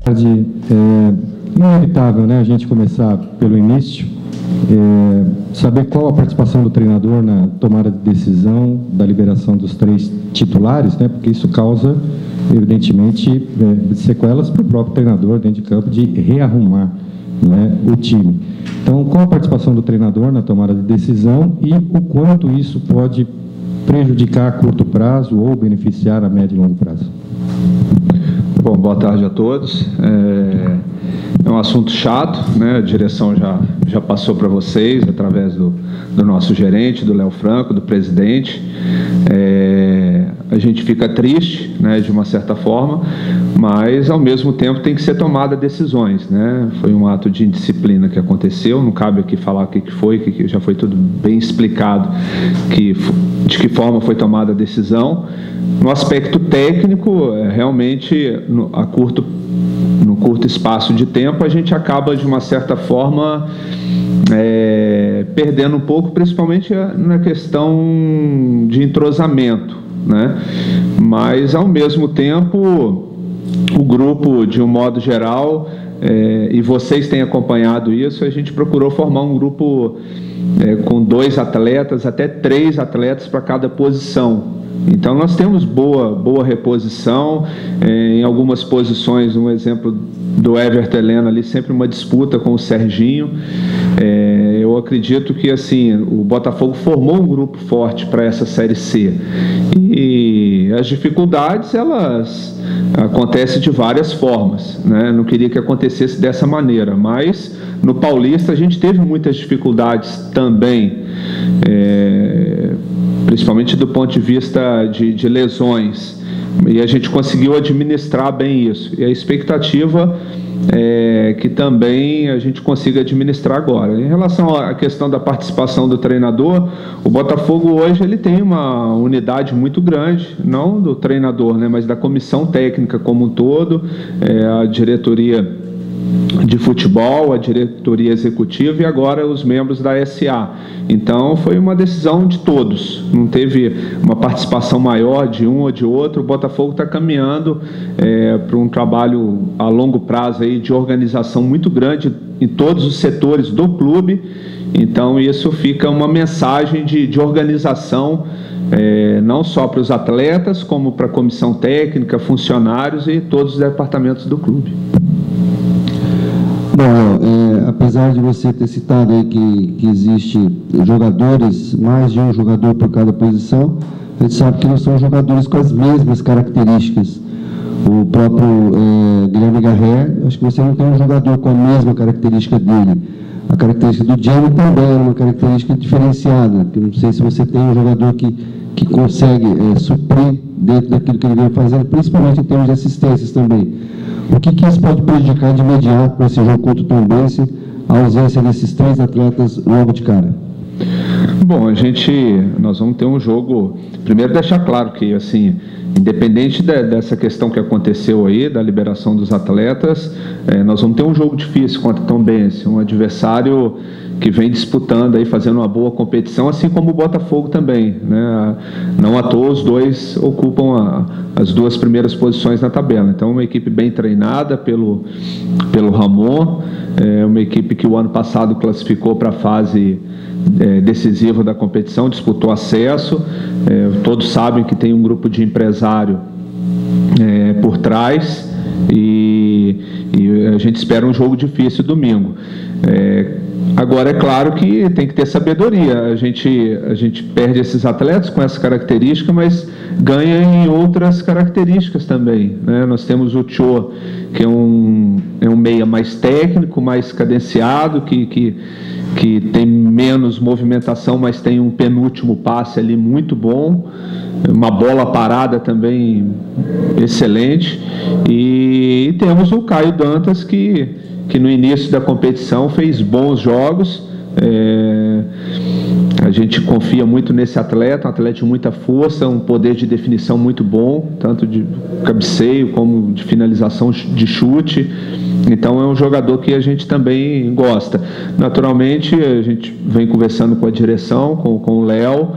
Inevitável, né, a gente começar pelo início, saber qual a participação do treinador na tomada de decisão da liberação dos 3 titulares, né, porque isso causa, evidentemente, sequelas para o próprio treinador dentro de campo de rearrumar, né, o time. Então, qual a participação do treinador na tomada de decisão e o quanto isso pode prejudicar a curto prazo ou beneficiar a médio e longo prazo? Bom, boa tarde a todos. É um assunto chato, né? A direção já passou para vocês, através do nosso gerente, do Léo Franco, do presidente. A gente fica triste, né, de uma certa forma, mas, ao mesmo tempo, tem que ser tomada decisões, né? Foi um ato de indisciplina que aconteceu, não cabe aqui falar o que foi, que já foi tudo bem explicado, de que forma foi tomada a decisão. No aspecto técnico, realmente, no curto espaço de tempo, a gente acaba, de uma certa forma, perdendo um pouco, principalmente na questão de entrosamento, né? Mas, ao mesmo tempo, o grupo, de um modo geral, e vocês têm acompanhado isso, a gente procurou formar um grupo com 2 atletas, até 3 atletas para cada posição. Então, nós temos boa reposição, em algumas posições, um exemplo do Everton Helena ali, sempre uma disputa com o Serginho. Eu acredito que, assim, o Botafogo formou um grupo forte para essa Série C. E as dificuldades, elas acontecem de várias formas, né? Não queria que acontecesse dessa maneira, mas no Paulista a gente teve muitas dificuldades também, principalmente do ponto de vista de lesões, e a gente conseguiu administrar bem isso, e a expectativa é que também a gente consiga administrar agora. Em relação à questão da participação do treinador, o Botafogo hoje ele tem uma unidade muito grande, não do treinador, né, mas da comissão técnica como um todo, a diretoria de futebol, a diretoria executiva e agora os membros da SA. Então, foi uma decisão de todos, não teve uma participação maior de um ou de outro. O Botafogo está caminhando para um trabalho a longo prazo aí, de organização muito grande em todos os setores do clube. Então, isso fica uma mensagem de organização, não só para os atletas, como para a comissão técnica, funcionários e todos os departamentos do clube. Bom, apesar de você ter citado aí que existe jogadores, mais de um jogador por cada posição, a gente sabe que não são jogadores com as mesmas características. O próprio Guilherme Garré, acho que você não tem um jogador com a mesma característica dele. A característica do Diego também é uma característica diferenciada, que não sei se você tem um jogador que consegue suprir dentro daquilo que ele vem fazendo, principalmente em termos de assistências também. O que isso pode prejudicar de imediato nesse jogo contra o Tombense, a ausência desses 3 atletas logo de cara? Bom, nós vamos ter um jogo, primeiro deixar claro que, assim, independente dessa questão que aconteceu aí, da liberação dos atletas, nós vamos ter um jogo difícil contra o Tombense, um adversário que vem disputando aí, fazendo uma boa competição, assim como o Botafogo também, né? Não à toa os dois ocupam as 2 primeiras posições na tabela. Então, uma equipe bem treinada pelo Ramon, uma equipe que o ano passado classificou para a fase decisiva da competição, disputou acesso. Todos sabem que tem um grupo de empresário por trás, e a gente espera um jogo difícil domingo. Agora, é claro que tem que ter sabedoria. A gente perde esses atletas com essa característica, mas ganha em outras características também, né? Nós temos o Tchô, que é um meia mais técnico, mais cadenciado, que tem menos movimentação, mas tem um penúltimo passe ali muito bom, uma bola parada também excelente. E temos o Caio Dantas, que no início da competição fez bons jogos. A gente confia muito nesse atleta, um atleta de muita força, um poder de definição muito bom, tanto de cabeceio como de finalização de chute. Então é um jogador que a gente também gosta. Naturalmente, a gente vem conversando com a direção, com o Léo,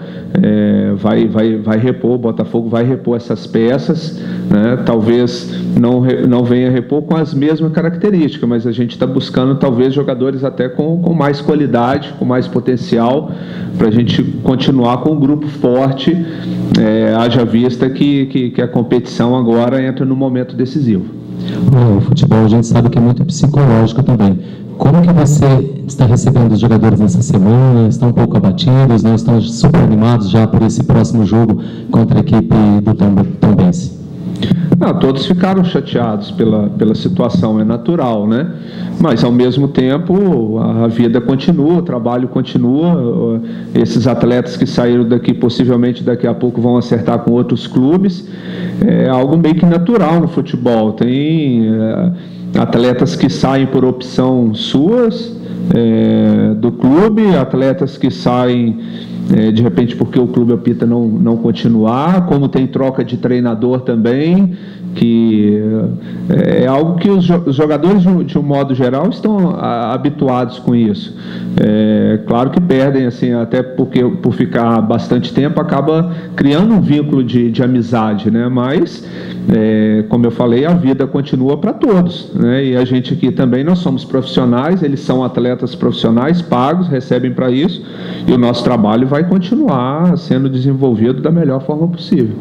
vai repor, o Botafogo vai repor essas peças, né? Talvez não venha repor com as mesmas características, mas a gente está buscando talvez jogadores até com mais qualidade, com mais potencial, para a gente continuar com um grupo forte, haja vista que a competição agora entra no momento decisivo. O futebol a gente sabe que é muito psicológico também. Como que você está recebendo os jogadores nessa semana? Estão um pouco abatidos, não estão super animados já por esse próximo jogo contra a equipe do Tombense? Todos ficaram chateados pela situação, é natural, né? Mas, ao mesmo tempo, a vida continua, o trabalho continua. Esses atletas que saíram daqui, possivelmente daqui a pouco vão acertar com outros clubes. É algo meio que natural no futebol. Tem atletas que saem por opção suas, do clube, atletas que saem de repente porque o clube opta não continuar, como tem troca de treinador também, que é algo que os jogadores de um modo geral estão habituados com isso. Claro que perdem, assim, até porque por ficar bastante tempo acaba criando um vínculo de amizade, né? Mas como eu falei, a vida continua para todos, né? E a gente aqui também, nós somos profissionais, eles são atletas profissionais, pagos, recebem para isso, e o nosso trabalho vai continuar sendo desenvolvido da melhor forma possível.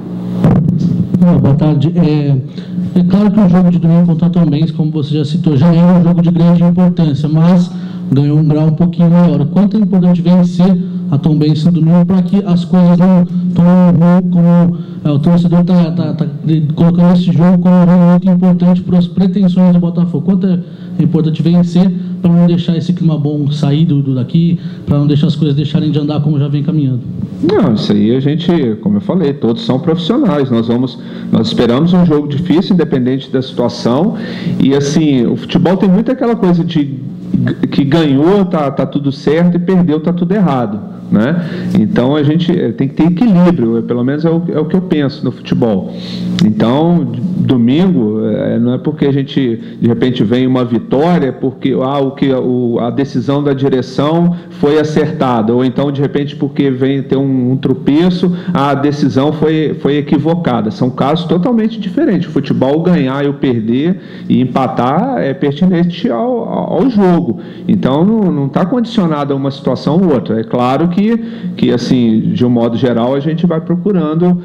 Boa tarde. É claro que o jogo de domingo contra a Tombense, como você já citou, já é um jogo de grande importância, mas ganhou um grau um pouquinho maior. Quanto é importante vencer a Tombense no domingo para que as coisas não tomem ruim, como o torcedor está colocando esse jogo como um jogo muito importante para as pretensões do Botafogo. Quanto é importante vencer para não deixar esse clima bom sair daqui, para não deixar as coisas deixarem de andar como já vem caminhando? Não, isso aí a gente, como eu falei, todos são profissionais. Nós esperamos um jogo difícil, independente da situação. E assim, o futebol tem muito aquela coisa de que ganhou, tá tudo certo, e perdeu, tá tudo errado, né? Então a gente tem que ter equilíbrio, pelo menos é o que eu penso no futebol. Então, domingo, não é porque a gente de repente vem uma vitória, porque a decisão da direção foi acertada, ou então de repente porque vem ter um tropeço, a decisão foi equivocada. São casos totalmente diferentes. O futebol, ganhar e perder e empatar é pertinente ao jogo. Então não está condicionado a uma situação ou outra. É claro que assim, de um modo geral, a gente vai procurando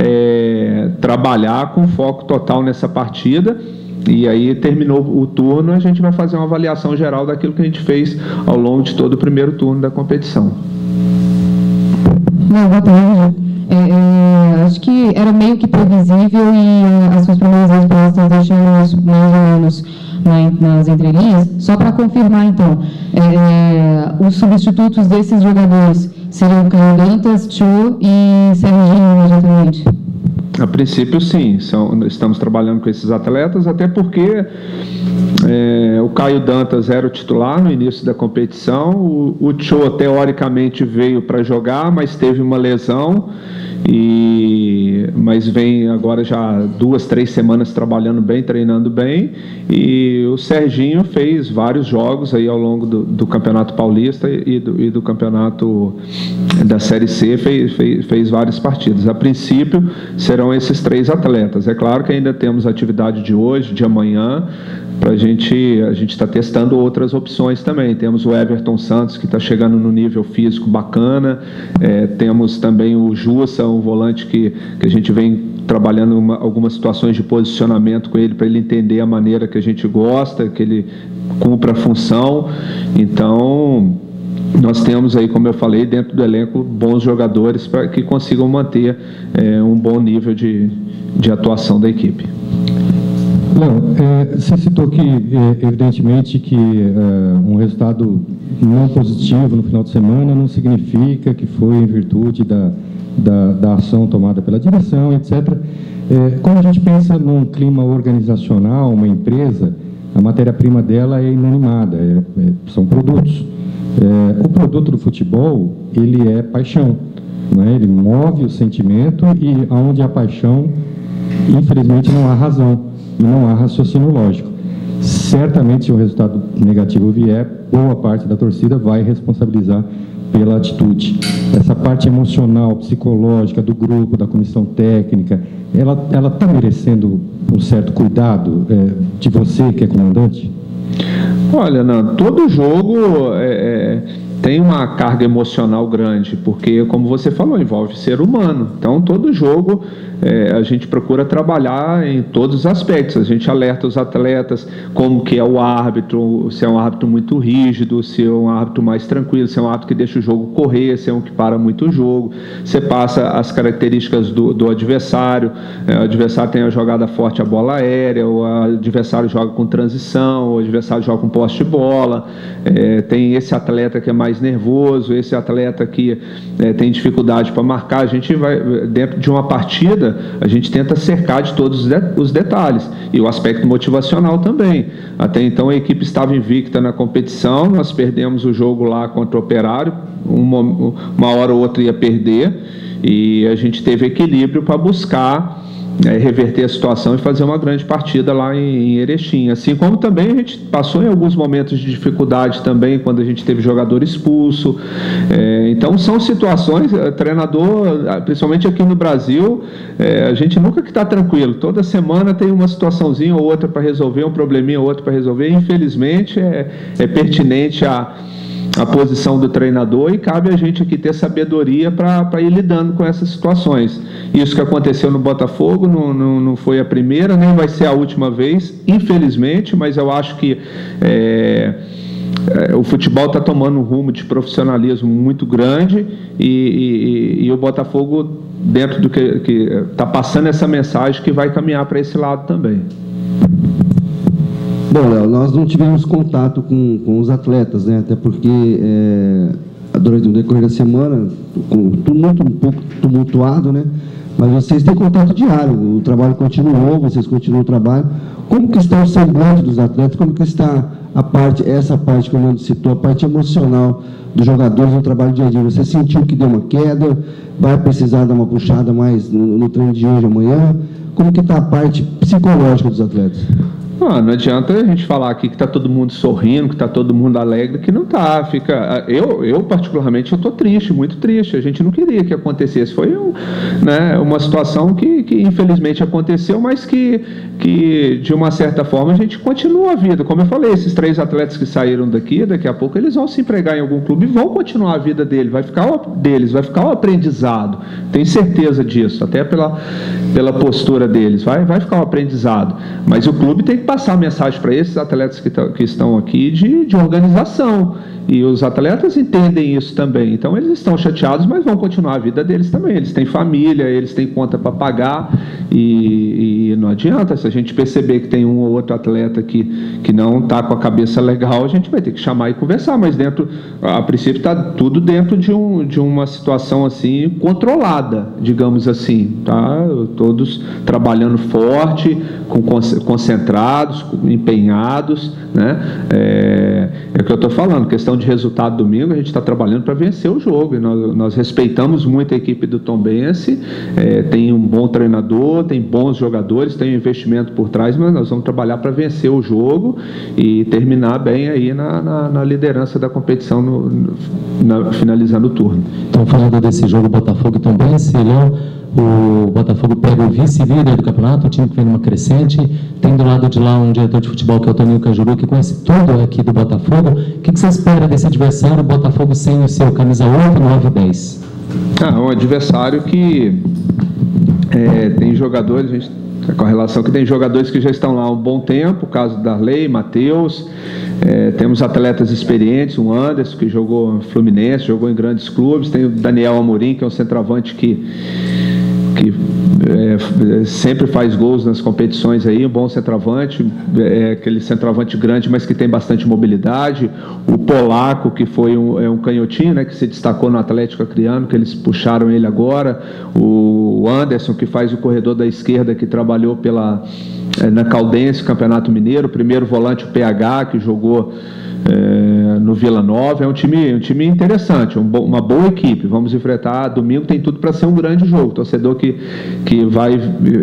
trabalhar com foco total nessa partida. E aí, terminou o turno, a gente vai fazer uma avaliação geral daquilo que a gente fez ao longo de todo o primeiro turno da competição. Boa tarde. Acho que era meio que previsível, e as suas primeiras respostas deixaram isso mais ou menos nas entrelinhas. Só para confirmar, então, os substitutos desses jogadores seriam Caio Dantas, Tio e Serginho, imediatamente? A princípio, sim. Estamos trabalhando com esses atletas, até porque o Caio Dantas era o titular no início da competição. O Tio, teoricamente, veio para jogar, mas teve uma lesão, mas vem agora já 2, 3 semanas trabalhando bem, treinando bem. E o Serginho fez vários jogos aí ao longo do Campeonato Paulista e do Campeonato da Série C, fez várias partidas. A princípio, serão esses 3 atletas. É claro que ainda temos a atividade de hoje, de amanhã, a gente está testando outras opções também. Temos o Everton Santos, que está chegando no nível físico bacana. Temos também o Jussa, um volante que a gente vem trabalhando algumas situações de posicionamento com ele, para ele entender a maneira que a gente gosta, que ele cumpra a função. Então, nós temos aí, como eu falei, dentro do elenco, bons jogadores para que consigam manter um bom nível de atuação da equipe. Léo, você citou que, evidentemente, que um resultado não positivo no final de semana não significa que foi em virtude da ação tomada pela direção, etc. Quando a gente pensa num clima organizacional, uma empresa, a matéria-prima dela é inanimada, são produtos. O produto do futebol, ele é paixão, né? Ele move o sentimento, e onde há paixão, infelizmente, não há razão, e não há raciocínio lógico. certamente, se um resultado negativo vier, boa parte da torcida vai responsabilizar pela atitude. Essa parte emocional, psicológica do grupo, da comissão técnica, ela está merecendo um certo cuidado de você, que é comandante? Olha, não, todo jogo tem uma carga emocional grande, porque, como você falou, envolve ser humano. Então, todo jogo a gente procura trabalhar em todos os aspectos. A gente alerta os atletas como que é o árbitro, se é um árbitro muito rígido, se é um árbitro mais tranquilo, se é um árbitro que deixa o jogo correr, se é um que para muito o jogo. Você passa as características do adversário. O adversário tem a jogada forte, a bola aérea, o adversário joga com transição, o adversário joga com posse de bola. Tem esse atleta que é mais nervoso, esse atleta que tem dificuldade para marcar. A gente vai, dentro de uma partida, a gente tenta cercar de todos os detalhes, e o aspecto motivacional também. Até então a equipe estava invicta na competição, nós perdemos o jogo lá contra o Operário, uma hora ou outra ia perder, e a gente teve equilíbrio para buscar reverter a situação e fazer uma grande partida lá em Erechim. Assim como também a gente passou em alguns momentos de dificuldade também, quando a gente teve jogador expulso. Então são situações, treinador, principalmente aqui no Brasil, a gente nunca que está tranquilo. Toda semana tem uma situaçãozinha ou outra para resolver, um probleminha ou outro para resolver. Infelizmente é pertinente a posição do treinador, e cabe a gente aqui ter sabedoria para ir lidando com essas situações. Isso que aconteceu no Botafogo não foi a primeira, nem vai ser a última vez, infelizmente, mas eu acho que o futebol está tomando um rumo de profissionalismo muito grande, e o Botafogo, dentro do que está passando essa mensagem, que vai caminhar para esse lado também. Bom, Léo, nós não tivemos contato com os atletas, né? Até porque durante o decorrer da semana, tudo muito um pouco tumultuado, né? Mas vocês têm contato diário, o trabalho continuou, vocês continuam o trabalho. Como que está o semblante dos atletas? Como que está essa parte que o Nando citou, a parte emocional dos jogadores no trabalho dia a dia? Você sentiu que deu uma queda? Vai precisar dar uma puxada mais no treino de hoje, amanhã? Como que está a parte psicológica dos atletas? Não adianta a gente falar aqui que está todo mundo sorrindo, que está todo mundo alegre, que não está. Eu particularmente, eu estou triste, muito triste. A gente não queria que acontecesse. Foi uma situação que infelizmente aconteceu, mas que de uma certa forma a gente continua a vida. Como eu falei, esses 3 atletas que saíram daqui a pouco eles vão se empregar em algum clube e vão continuar a vida deles, vai ficar o aprendizado. Tenho certeza disso, até pela postura deles. Vai ficar o aprendizado. Mas o clube tem que passar a mensagem para esses atletas que estão aqui de organização, e os atletas entendem isso também. Então eles estão chateados, mas vão continuar a vida deles também. Eles têm família, eles têm conta para pagar, e não adianta. Se a gente perceber que tem um ou outro atleta que não está com a cabeça legal, a gente vai ter que chamar e conversar, mas a princípio está tudo dentro de uma situação assim controlada, digamos assim, tá? Todos trabalhando forte, concentrados, empenhados, né? É o que eu estou falando, questão de resultado domingo, a gente está trabalhando para vencer o jogo, e nós respeitamos muito a equipe do Tombense, tem um bom treinador, tem bons jogadores, tem um investimento por trás, mas nós vamos trabalhar para vencer o jogo e terminar bem aí na liderança da competição, finalizando o turno. Então, falando desse jogo Botafogo e Tombense, o Botafogo pega o vice-líder do campeonato, o time que vem numa crescente, tem do lado de lá um diretor de futebol que é o Toninho Cajuru, que conhece tudo aqui do Botafogo. O que você espera desse adversário, o Botafogo sem o seu camisa 8, 9 e 10? Um adversário que tem jogadores, a gente está com a relação que tem jogadores que já estão lá há um bom tempo, o caso do Darley, Matheus, temos atletas experientes, o Anderson, que jogou no Fluminense, jogou em grandes clubes, tem o Daniel Amorim, que é um centroavante que sempre faz gols nas competições aí, um bom centroavante, aquele centroavante grande, mas que tem bastante mobilidade. O Polaco, que foi um canhotinho, né, que se destacou no Atlético Acreano, que eles puxaram ele agora. O Anderson, que faz o corredor da esquerda, que trabalhou na Caldense, Campeonato Mineiro. O primeiro volante, o PH, que jogou no Vila Nova. É um time interessante, uma boa equipe. Vamos enfrentar domingo, tem tudo para ser um grande jogo. O torcedor que vai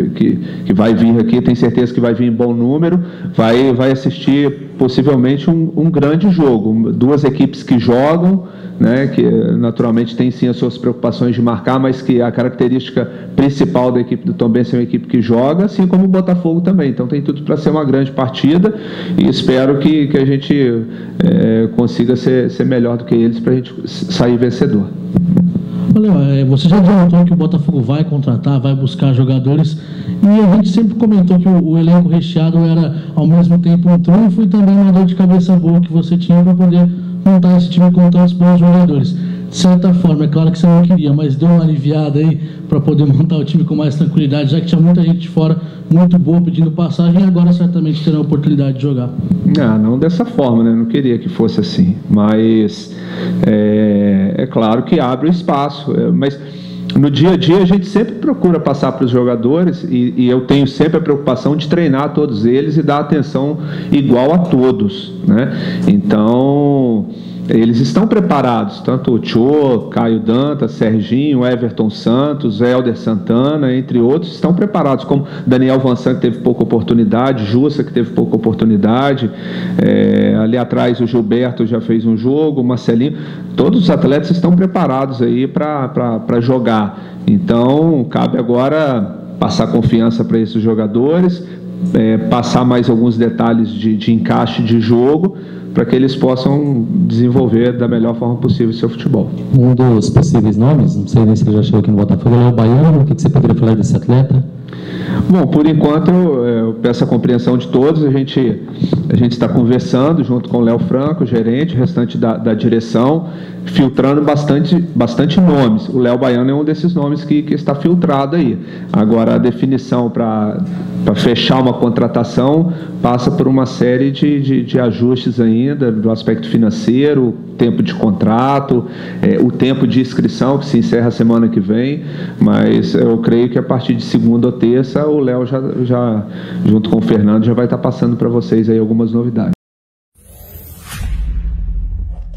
vir aqui, tem certeza que vai vir em bom número, vai assistir possivelmente um grande jogo. Duas equipes que jogam, né, que naturalmente tem sim as suas preocupações de marcar, mas que a característica principal da equipe do Tombense é uma equipe que joga, assim como o Botafogo também. Então tem tudo para ser uma grande partida e espero que a gente consiga ser melhor do que eles para a gente sair vencedor. Olha, você já adiantou que o Botafogo vai contratar, vai buscar jogadores, e a gente sempre comentou que o elenco recheado era ao mesmo tempo um trunfo e também uma dor de cabeça boa que você tinha para poder montar esse time com tantos bons jogadores. De certa forma, é claro que você não queria, mas deu uma aliviada aí para poder montar o time com mais tranquilidade, já que tinha muita gente de fora muito boa pedindo passagem, e agora certamente terá a oportunidade de jogar. Não dessa forma, né? Não queria que fosse assim, mas é claro que abre o espaço, mas no dia a dia a gente sempre procura passar para os jogadores, e eu tenho sempre a preocupação de treinar todos eles e dar atenção igual a todos, né? Então eles estão preparados, tanto o Tchô, Caio Dantas, Serginho, Everton Santos, Helder Santana, entre outros, estão preparados, como Daniel Vansan, que teve pouca oportunidade, Jussa, que teve pouca oportunidade, ali atrás o Gilberto já fez um jogo, o Marcelinho, todos os atletas estão preparados aí para jogar. Então cabe agora passar confiança para esses jogadores, passar mais alguns detalhes de encaixe de jogo, para que eles possam desenvolver da melhor forma possível o seu futebol. Um dos possíveis nomes, não sei nem se ele já chegou aqui no Botafogo, é o Baiano. O que você poderia falar desse atleta? Bom, por enquanto eu peço a compreensão de todos. A gente está conversando junto com o Léo Franco, o gerente, o restante da direção, filtrando bastante nomes. O Léo Baiano é um desses nomes que está filtrado aí. Agora, a definição para fechar uma contratação passa por uma série de ajustes ainda, do aspecto financeiro, tempo de contrato, o tempo de inscrição, que se encerra a semana que vem, mas eu creio que a partir de segunda ou terça o Léo já junto com o Fernando já vai estar passando para vocês aí algumas novidades.